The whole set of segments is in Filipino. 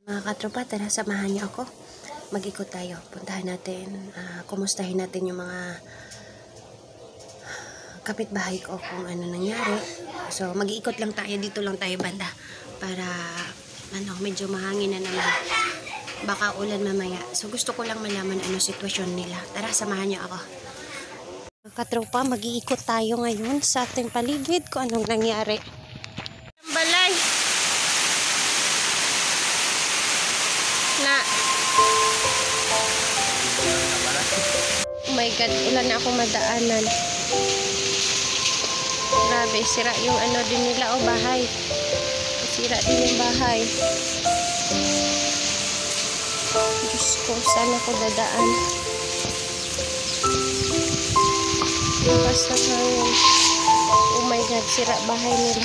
Mga katropa, tara samahan niyo ako. Mag-ikot tayo. Puntahan natin, kumustahin natin yung mga kapitbahay ko kung ano nangyari. So, mag-iikot lang tayo. Dito lang tayo banda. Para, medyo mahangin na naman. Baka ulan mamaya. So, gusto ko lang malaman ano sitwasyon nila. Tara, samahan niyo ako. Mga katropa, mag-iikot tayo ngayon sa ating paligid kung anong nangyari. Balay! Na oh my god, wala na akong madaanan. Grabe, sira yung ano din nila o bahay. Sira din yung bahay. Diyos ko, saan ako dadaan? Lakas na hangin. Oh my god, sira bahay nila.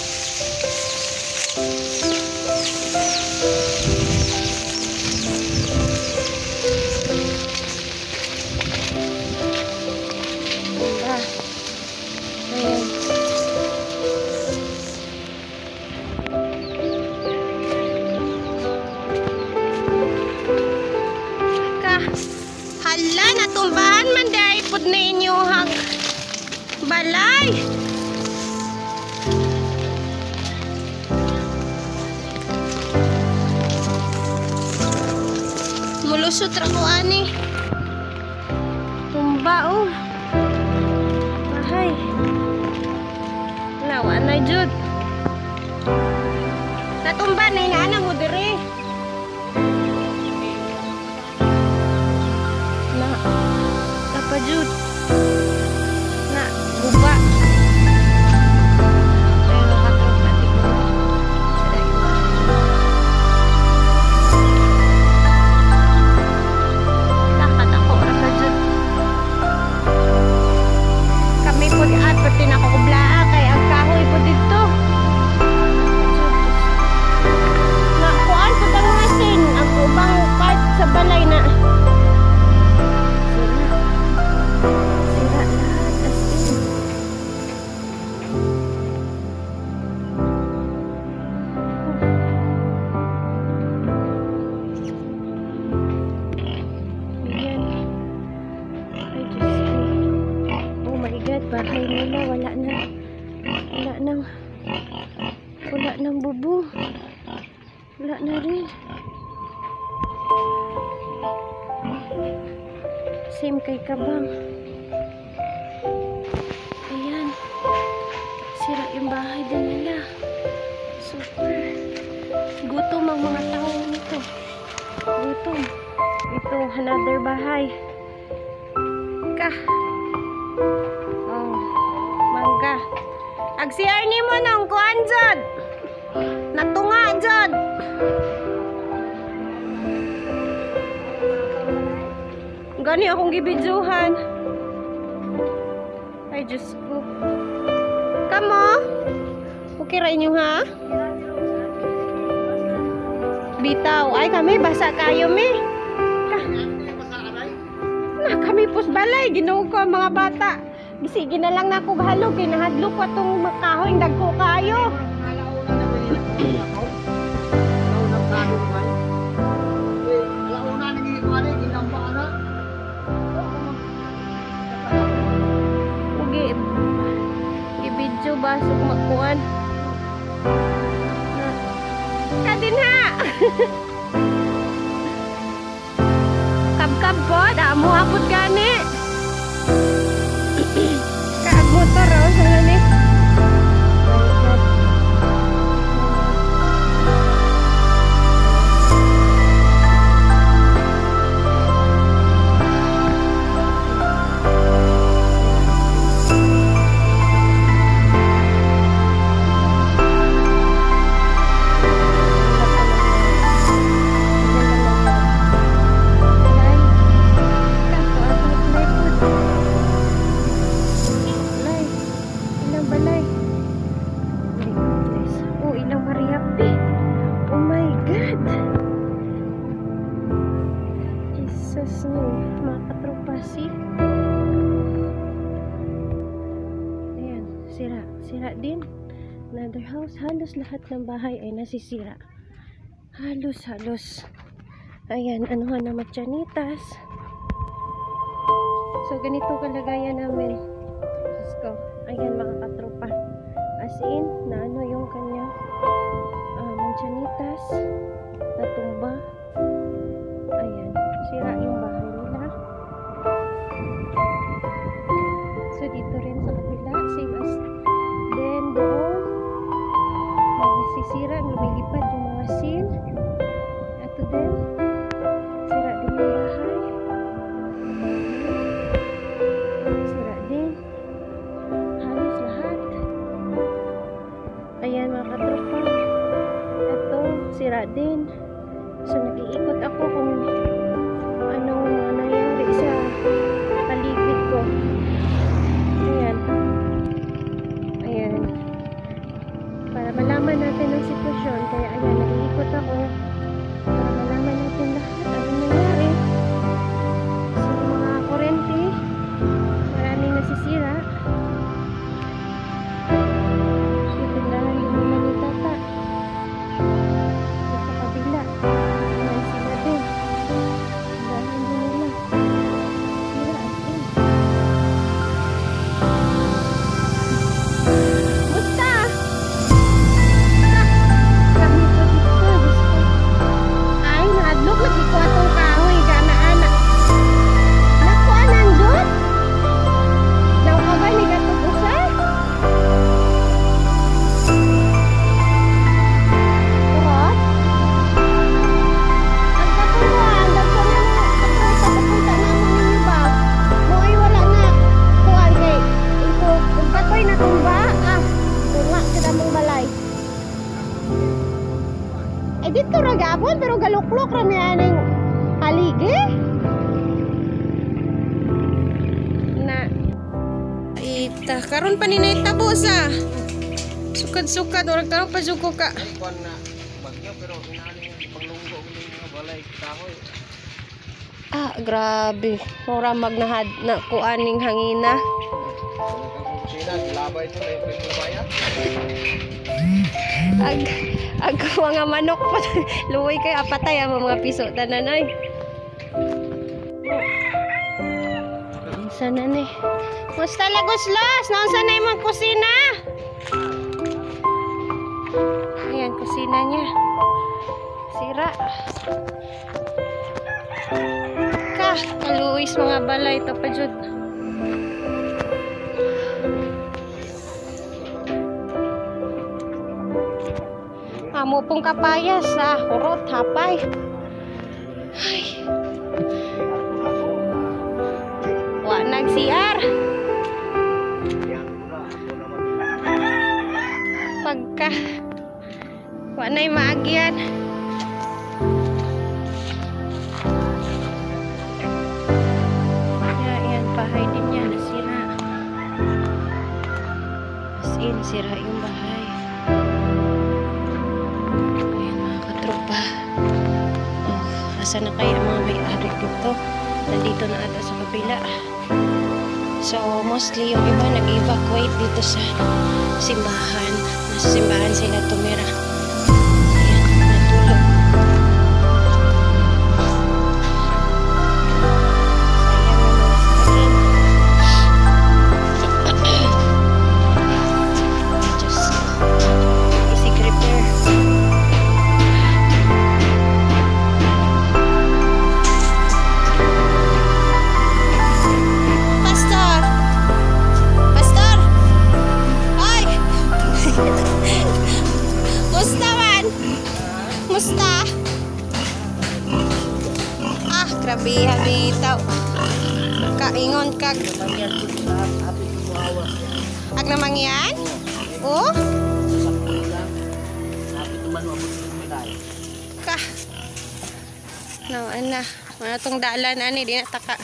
Hala, natumbahan man dahil pud na inyuhang balay. Mulusot ra ko ani. Tumba oh. Bahay. Nawa na jud. Natumba na inaana mo dire. Jud na guba pero katropatik mo kakatako rasa jud kami po di apat din ako kublaa kay ang kahoy po dito na kuan sa tangasin ang ubang part sa balay na bahay nila wala nang bubong, wala na rin, same kay kabang. Ayan, sira yung bahay din nila. Super gutom ang mga tao nito, gutom. Ito another bahay mangga. Agsiar ni mo nang kuan jud. Natunga jud. Gani akong gibidyohan. Ay Diyos ko. Kamo? Okay ra inyo ha? Bitaw. Ay kami basa kayo mi. Na kami pus balay. Ginoo ko ang mga bata. Bisigi na lang na ako gahalog, ginahadlok pa itong makahoy, dagko kayo. Ugi, i-video ba sa magkuhan? Kadin ha! Kab-kab po, damo hapot gani. Kaag motor raw sa nani. Sira. Sira din. Another house. Halos lahat ng bahay ay nasisira. Halos. Ayan, anuhan na Machanitas. So, ganito kalagayan namin. Diyos ko. Ayan, mga katropa. As in, na ano yung kanyang Machanitas. Natumba. Ayan, sira yung bahay nila. So, dito rin sa kabila. Same as then doon. Nagsisira, lumilipad yung mga sin. Ato din. Sira din yung bahay. Sira din. Halos lahat. Ayan mga katropa. Ito, sira din. So, nag-iikot ako kung anong nangyari sa paligid ko. Ayan. Ayan. Para malaman natin ang sitwasyon. Kaya ayan, nag-iikot ako. Para malaman natin lahat anong nangyari. So, mga kurente, maraming nasisira. Tindahan yung mga ni tata. Sa kabila. Ayan sila din. Tindahan din nila. Sira at din. Musta? Kami ko dito. Ay, naadlok lagi ko atong kahoy. Gana-ana. Nakuha nandun? Naukabay ni gatong usa? Kurot? Ang katuruan, dagko na mo. Papunta na mo ninyo ba? Mo'y wala na. Kuhan kay. Kung katoy na tumba, tunga sila mong balay. Eh dito ra gapon pero galuklok ra niya ning haligi. Na ita karon pa ni naitabo sa sukad-sukad or karon pa suko ka. Kuan na bagyo pero inaling panglunggo ng mga balay kahoy. Grabe. Ora magnahad na kuaning hangina. Sila labay to na yung labayan. Ag mga manok pa. Luoy kay apatay ang mga piso tanan ay. Sana ni. Musta lagos-los? Naunsa na imong kusina? Ayan, kusina niya. Sira. Kaluis mga balay to pa jud. Amo pong kapayas kurot hapay. Ay. Wa nang CR. Pagka wa nay maagyan. Yan, bahay din niya nasira. As in, sira yung bahay. Ayan mga katropa. Asa na kaya mga may-ari dito? Nandito na ata sa kabila. So, mostly yung iba nag-evacuate dito sa simbahan. Nasa simbahan sila tumira. Ayan, natulog. Musta? Grabe habitaw. Kaingon kag. Ag namang yan? Oh? Ka. No, ana. Ano tong dalan ani di na taka.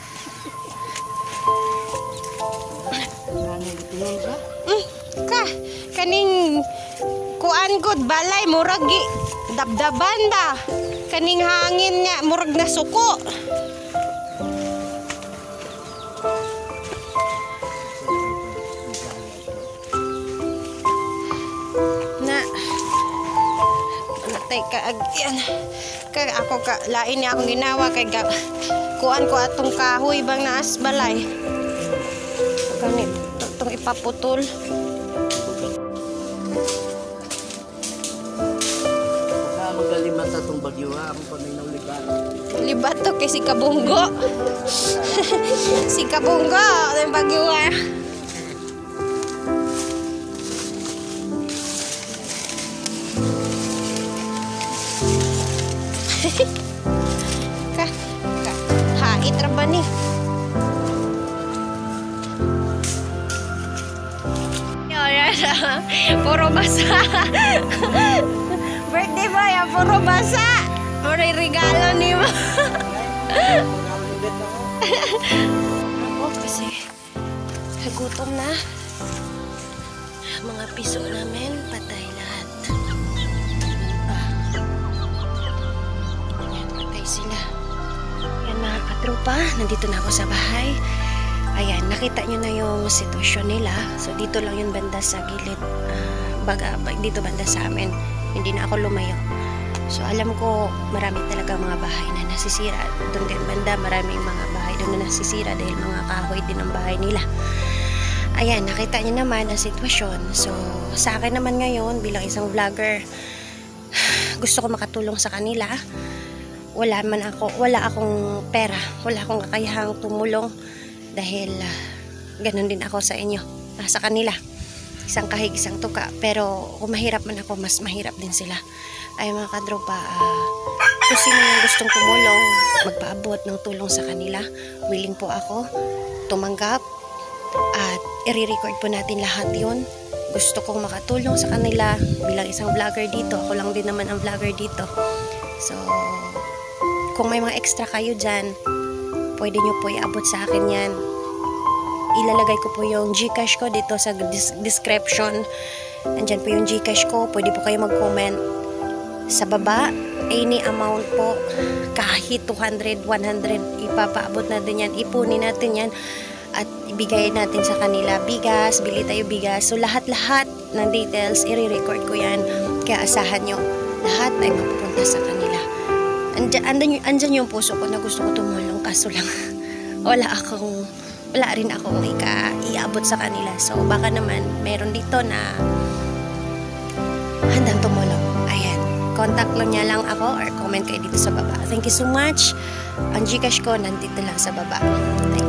Ka kaning kuan gud balay murag dabdaban ba kaning hangin nga murag na suko na tay ka yan. Kay ako ka lain niya akong ginawa kay kuan ko atong kahoy bang naas balay. Kani tong ipaputol. Magalimat sa itong bagyo ha, ang paminaw libat. Libat to kay si Kabunggo. Si Kabunggo, ang bagyo ha. Hait ra ba ni? Puro basa. Birthday boy, puro basa. Puro regalo ni mo. Ako kasi nagutom na. Mga piso namin patay lahat. Yan, patay sila. Yan mga katropa, nandito na ako sa bahay. Ayan, nakita nyo na yung sitwasyon nila. So, dito lang yung banda sa gilid. Dito banda sa amin. Hindi na ako lumayo. So, alam ko, marami talaga mga bahay na nasisira. Doon din banda, maraming mga bahay doon na nasisira dahil mga kahoy din ang bahay nila. Ayan, nakita nyo naman ang sitwasyon. So, sa akin naman ngayon, bilang isang vlogger, gusto ko makatulong sa kanila. Wala akong pera. Wala akong kakayahang tumulong. Dahil ganun din ako sa inyo, sa kanila. Isang kahig, isang tuka. Pero kung mahirap man ako, mas mahirap din sila. Ay mga kadropa, kung sino yung gustong tumulong, magpaabot ng tulong sa kanila, willing po ako tumanggap at i-record po natin lahat yun. Gusto kong makatulong sa kanila bilang isang vlogger dito. Ako lang din naman ang vlogger dito. So, kung may mga extra kayo dyan, pwede nyo po iabot sa akin yan. Ilalagay ko po yung Gcash ko dito sa description. Nandyan po yung Gcash ko. Pwede po kayo mag-comment sa baba. Any amount po. Kahit 200, 100. Ipapaabot natin yan. Ipunin natin yan. At ibigay natin sa kanila. Bigas. Bili tayo bigas. So lahat-lahat ng details, i-record ko yan. Kaya asahan nyo. Lahat ay mapupunta sa kanila. Andyan yung puso ko na gusto ko tumulong, kaso lang wala rin akong iabot sa kanila. So baka naman meron dito na handang tumulong. Ayan, contact lang niya lang ako or comment kayo dito sa baba. Thank you so much. Ang Gcash ko nandito lang sa baba. Thank